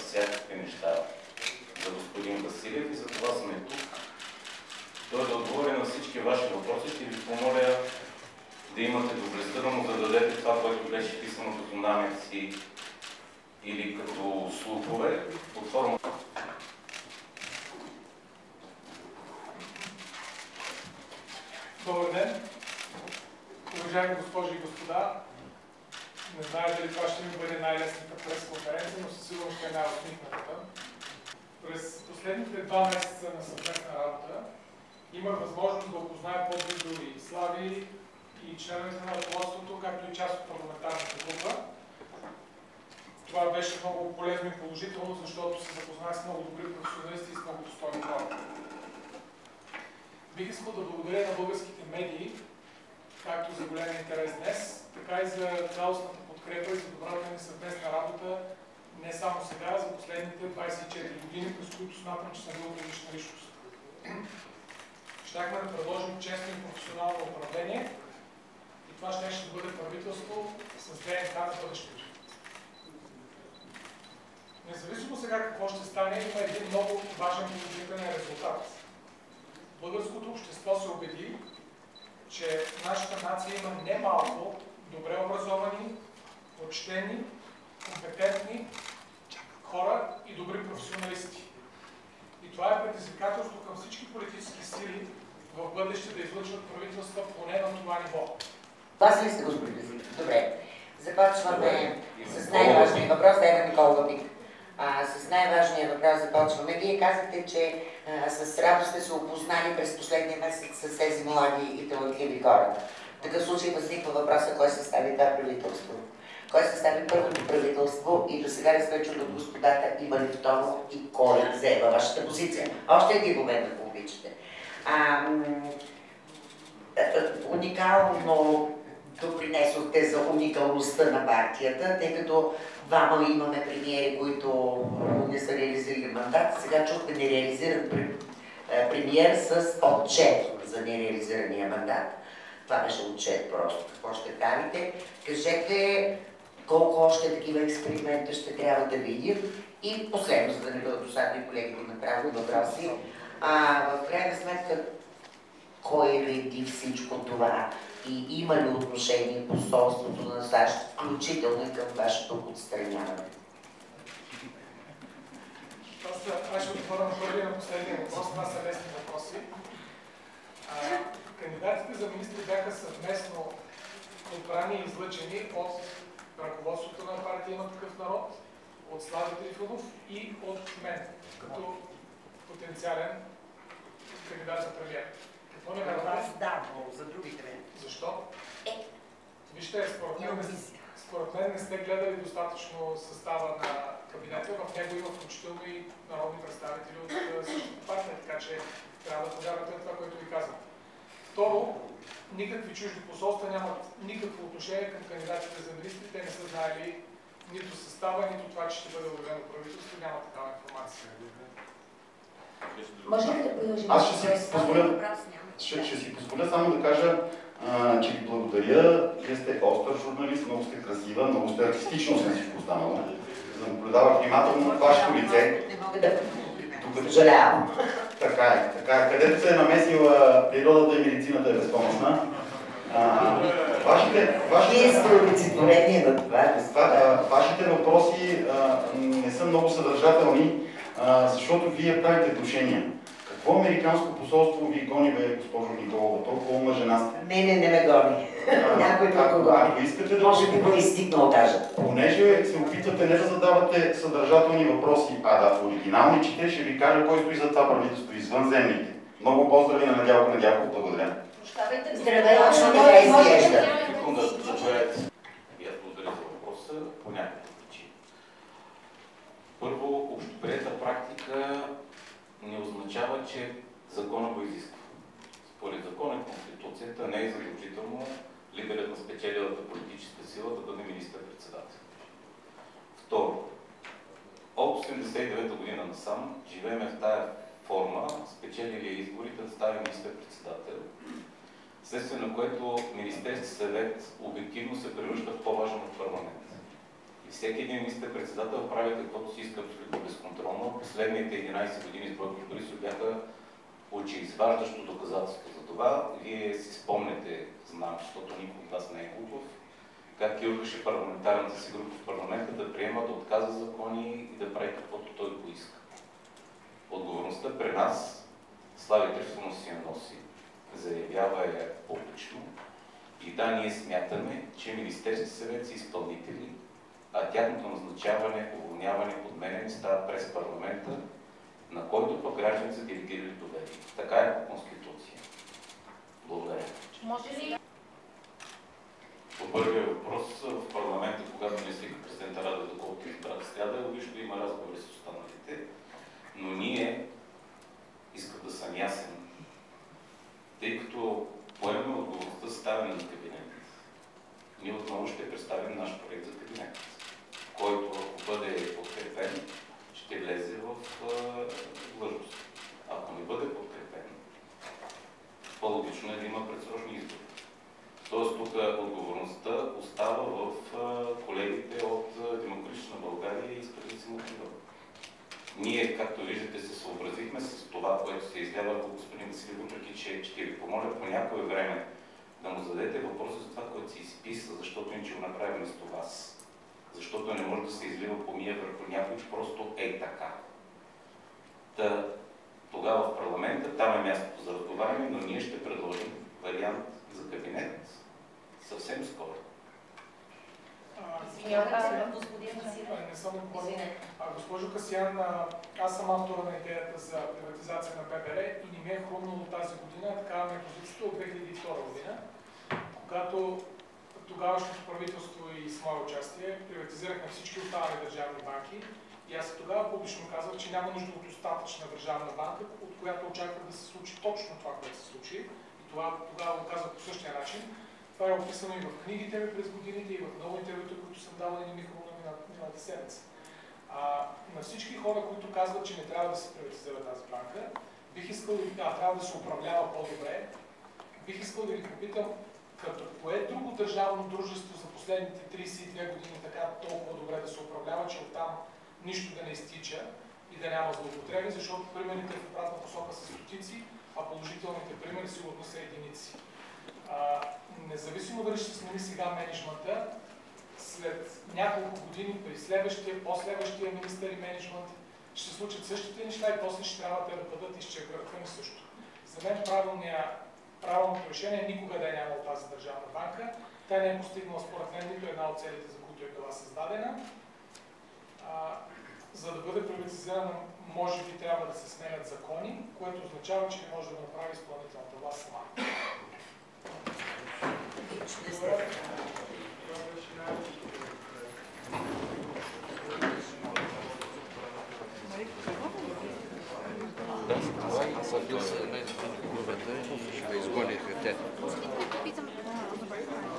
всякакви неща за господин Василев и за това сме тук. Той да отговори на всички ваши въпроси. Ще ви помоля да имате доблестта да му зададете това, което беше писано като намеци или като слухове под форма. Добър ден, уважаеми госпожи и господа. Не знае дали това ще ми бъде най-лесната пресконференция, но със сигурност ще е най-усмихнатата. През последните 2 месеца на съвместна работа имах възможност да опозная по-близо и Слави, и членовете на ръководството, както и част от парламентарната група. Това беше много полезно и положително, защото се запознах с много добри професионалисти и с много достойни хора. Бих искал да благодаря на българските медии, както за големия интерес днес, така и за цялостната подкрепа и за добрата ни съвместна работа, не само сега, за последните 24 години, през които смятам, че съм бил публична личност. Щяхме да предложим честно и професионално управление и това ще бъде правителство с ДНК на бъдещето. Независимо сега какво ще стане, има един много важен положителен резултат. Българското общество се убеди, че нашата нация има немалко добре образовани, почтени, компетентни хора и добри професионалисти. И това е предизвикателство към всички политически сили в бъдеще да излъчват правителства поне на това ниво. Вас ли сте, господин? Добре. Започваме с най-важния въпрос. Дай на Никола Вик. С най-важния въпрос започваме. Вие казахте, че с радост сте се опознали през последния месец с тези млади и талантливи хора. В такъв случай възниква въпроса, кой състави това правителство? Кой състави първото правителство и до сега не сме чули от господата има ли второ и кой взема вашата позиция? Още един момент, ако обичате. Уникално допринесохте за уникалността на партията, тъй като двама имаме премиери, които не са реализирали мандат. Сега чухме нереализиран премиер с отчет за нереализирания мандат. Това беше отчет просто. Какво ще правите? Кажете колко още такива експеримента ще трябва да видим. И последно, за да не бъдат досадни колегите направо въпроси. В крайна сметка, кой реди всичко това? И има ли отношение посолството на САЩ, включително и към вашето отстраняване? Аз ще отговоря на първия на последния въпрос. Това са лесни въпроси. Кандидатите за министри бяха съвместно избрани и излъчени от ръководството на партия Има такъв народ, от Слави Трифонов и от мен, като потенциален кандидат за премиер. Какво не направи? Да, но за другите време. Защо? Вижте, според мен не сте гледали достатъчно състава на кабинета. В него има включително и народни представители от същата партия, така че трябва да повярвате на това, което ви казвам. Второ, никакви чужди посолства нямат никакво отношение към кандидатите за министри. Те не са знаели нито състава, нито това, че ще бъде обявено правителство. Няма такава информация. Може ли да продължим? Аз ще си позволя само да кажа, че ви благодаря. Вие сте остър журналист, много сте красива, много сте артистично на всичко останало. Наблюдавах внимателно вашето лице. Не мога да съжалявам. Така е. Където се е намесила природата и медицината е безпомощна. Вие сте олицетворение на това. Вашите въпроси не са много съдържателни, защото вие правите внушения. Какво американско посолство ви гони, бе, госпожо Николова? Толкова мъжена сте? Не ме гони. Някой друг го гони. Може би проистигнал даже. Понеже се опитвате не да задавате съдържателни въпроси, а да оригиналничите, ще ви кажа кой стои за това правителство, извънземните. Много поздрави на Недялко. Благодаря. Здравей, точно така изглежда. Секунда, заповядайте. И аз благодаря за въпроса по някакви причини. Първо, общоприета практика не означава, че закона го изисква. Според закона и Конституцията не е задължително лидерът на спечелилата политическа сила да бъде министър-председател. Второ, от 1989 година насам живеем в тая форма, спечелили изборите да стане министър-председател, вследствие на което Министерски съвет обективно се превръща в по-важен от парламент. И всеки един министър-председател прави каквото си иска абсолютно последните 11 години с Бойко Борисов бяха очеизваждащо доказателство за това. Вие си спомняте, знам, защото никой от вас не е глупав, как килваше парламентарната си група в парламента да приема, да отказва закони и да прави каквото той поиска. Отговорността при нас Слави Трифонов си я носи, заявява я публично. И да, ние смятаме, че Министерски съвет са изпълнители, а тяхното назначаване, уволняване, подменяне става през парламента, на който пък гражданите са делегирали доверие. Така е по Конституция. Благодаря. Може ли? По първия въпрос, в парламента, когато не свика президента Радев, доколкото избрах сряда, логично има разговори с останалите, но ние, искам да съм ясен, тъй като поемаме отговорността за ставане на кабинет, ние отново ще представим наш проект за кабинет, който, ако бъде подкрепен, ще влезе в длъжност. Ако не бъде подкрепен, по-логично е да има предсрочни избори. Тоест тук отговорността остава в колегите от Демократична България и Изправи се Мутри Вън. Ние, както виждате, се съобразихме с това, което се излява от господин Василев, въпреки че ще ви помоля по някое време да му зададете въпроса за това, което се изписва, защото иначе го направим вместо вас. Защото не може да се излива помия върху някой, просто е така. Тогава в парламента, там е мястото за разговаряне, но ние ще предложим вариант за кабинет съвсем скоро. Господин Василев. Не съм отговорил. Госпожо Касиян, аз съм автора на идеята за приватизация на ББР и не ми е хрумнало тази година, такава ми е позицията от 2002 година, когато тогавашното правителство и с мое участие приватизирахме всички останали държавни банки и аз тогава публично казах, че няма нужда от остатъчна държавна банка, от която очаквах да се случи точно това, което се случи. И това тогава го казах по същия начин. Това е описано и в книгите ми през годините, и в много интервюта, които съм давал и миналата седмица. На всички хора, които казват, че не трябва да се приватизира тази банка, бих искал, трябва да се управлява по-добре, бих искал да ви попитам, като кое друго държавно дружество за последните 32 години така толкова добре да се управлява, че оттам нищо да не изтича и да няма злоупотреби, защото примерите в обратна посока са стотици, а положителните примери сигурно са единици. Независимо дали ще смени сега менеджмента, след няколко години при следващия, последващия министър и менеджмент ще случат същите неща и после ще трябва да бъдат изчерпани също. За мен правилното решение е никога да е нямало тази държавна банка. Тя не е постигнала според мен нито една от целите, за които е била създадена. За да бъде приватизирана, може би трябва да се сменят закони, което означава, че не може да направи изпълнителната власт сама. Аз бил се най-добрата и ме изгониха те.